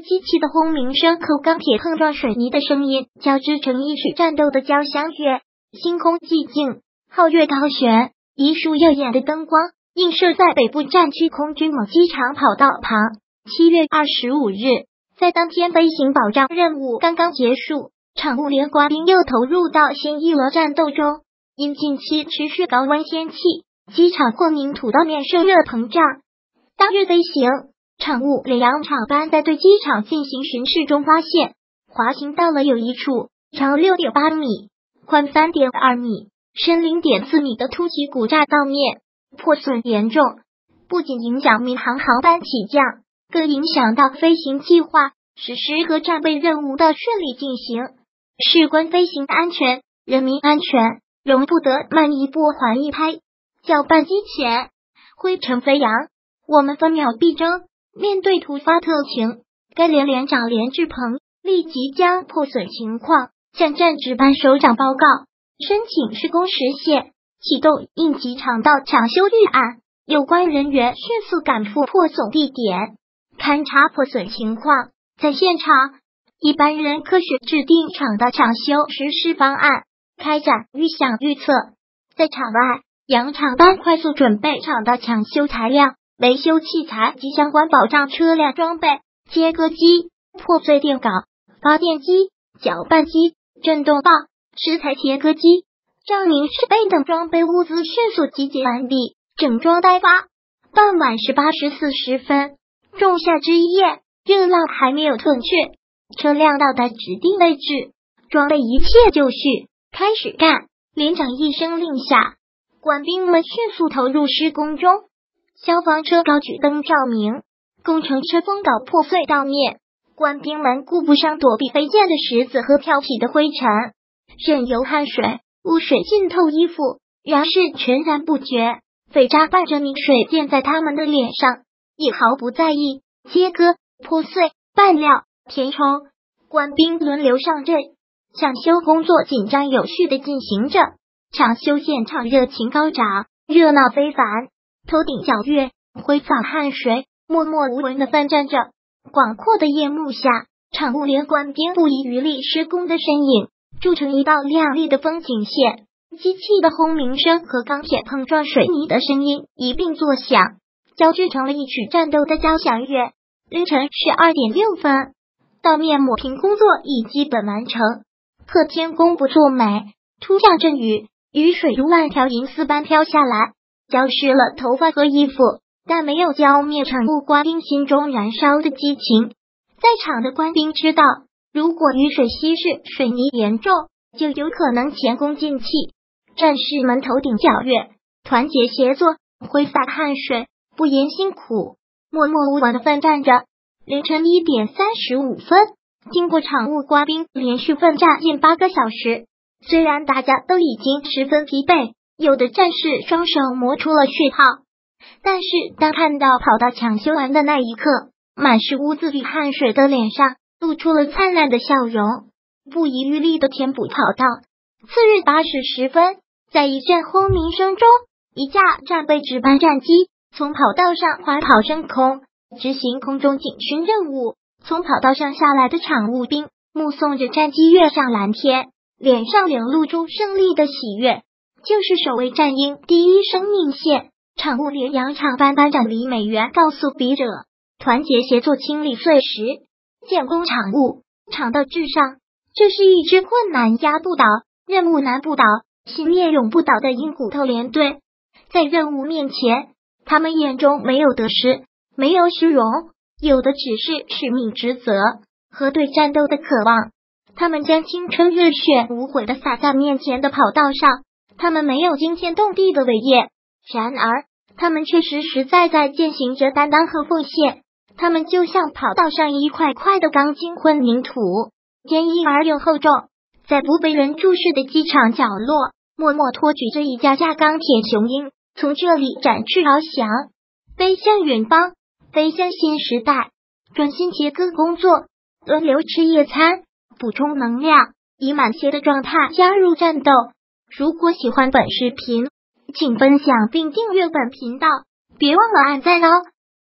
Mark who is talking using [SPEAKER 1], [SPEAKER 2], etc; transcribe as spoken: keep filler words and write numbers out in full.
[SPEAKER 1] 机器的轰鸣声和钢铁碰撞水泥的声音交织成一曲战斗的交响乐。星空寂静，皓月高悬，一束耀眼的灯光映射在北部战区空军某机场跑道旁。七月二十五日，在当天飞行保障任务刚刚结束，场务连官兵又投入到新一轮战斗中。因近期持续高温天气，机场混凝土道面受热膨胀。当日飞行，场务连扬场班在对机场进行巡视中发现，滑行到了有一处长 六点八米、宽 三点二米、深 零点四米的凸起骨架道面破损严重，不仅影响民航航班起降，更影响到飞行计划、实施和战备任务的顺利进行。事关飞行安全、人民安全，容不得慢一步还一拍。搅拌机前，灰尘飞扬，我们分秒必争。面对突发特情，该连连长连志鹏立即将破损情况向战值班首长报告，申请施工实现，启动应急肠道抢修预案。有关人员迅速赶赴破损地点，勘察破损情况。在现场，一般人科学制定肠道抢修实施方案，开展预想预测。在场外，扬场班快速准备肠道抢修材料、维修器材及相关保障车辆装备，切割机、破碎电镐、发电机、搅拌机、振动棒、食材切割机、照明设备等装备物资迅速集结完毕，整装待发。傍晚十八时四十分，仲夏之夜，热浪还没有退却，车辆到达指定位置，装备一切就绪，开始干。连长一声令下，官兵们迅速投入施工中。消防车高举灯照明，工程车封搞破碎道面，官兵们顾不上躲避飞溅的石子和飘起的灰尘，任由汗水、污水浸透衣服，燃势全然不觉。废渣伴着泥水溅在他们的脸上，也毫不在意。切割、破碎、拌料、填充，官兵轮流上阵，抢修工作紧张有序地进行着。抢修现场热情高涨，热闹非凡。头顶皎月，挥洒汗水，默默无闻地奋战着。广阔的夜幕下，场务连官兵不遗余力施工的身影，筑成一道亮丽的风景线。机器的轰鸣声和钢铁碰撞水泥的声音一并作响，交织成了一曲战斗的交响乐。凌晨十二点六分，道面抹平工作已基本完成。可天公不作美，突降阵雨，雨水如万条银丝般飘下来，浇湿了头发和衣服，但没有浇灭场务官兵心中燃烧的激情。在场的官兵知道，如果雨水稀释，水泥严重，就有可能前功尽弃。战士们头顶皎月，团结协作，挥洒汗水，不言辛苦，默默无闻地奋战着。凌晨一点三十五分，经过场务官兵连续奋战近八个小时，虽然大家都已经十分疲惫，有的战士双手磨出了血泡，但是当看到跑道抢修完的那一刻，满是污渍与汗水的脸上露出了灿烂的笑容，不遗余力地填补跑道。次日八时十分，在一阵轰鸣声中，一架战备值班战机从跑道上滑跑升空，执行空中警巡任务。从跑道上下来的场务兵目送着战机跃上蓝天，脸上流露出胜利的喜悦。就是守卫战鹰第一生命线，场务连扬场班班长李美元告诉笔者，团结协作，清理碎石，建功场务，场道至上。这是一支困难压不倒，任务难不倒，信念永不倒的鹰骨头连队。在任务面前，他们眼中没有得失，没有虚荣，有的只是使命职责和对战斗的渴望。他们将青春热血无悔地洒在面前的跑道上，他们没有惊天动地的伟业，然而他们却实实在在践行着担当和奉献。他们就像跑道上一块块的钢筋混凝土，坚硬而又厚重，在不被人注视的机场角落，默默托举着一架架钢铁雄鹰，从这里展翅翱翔，飞向远方，飞向新时代。专心切割工作，轮流吃夜餐，补充能量，以满血的状态加入战斗。如果喜欢本视频，请分享并订阅本频道，别忘了按赞哦。